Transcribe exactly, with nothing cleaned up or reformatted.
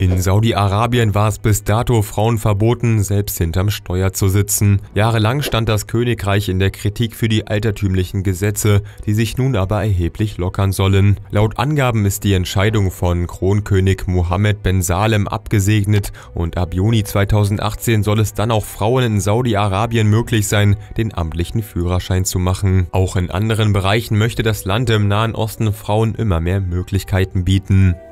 In Saudi-Arabien war es bis dato Frauen verboten, selbst hinterm Steuer zu sitzen. Jahrelang stand das Königreich in der Kritik für die altertümlichen Gesetze, die sich nun aber erheblich lockern sollen. Laut Angaben ist die Entscheidung von Kronkönig Mohammed bin Salem abgesegnet und ab Juni zweitausendachtzehn soll es dann auch Frauen in Saudi-Arabien möglich sein, den amtlichen Führerschein zu machen. Auch in anderen Bereichen möchte das Land im Nahen Osten Frauen immer mehr Möglichkeiten bieten.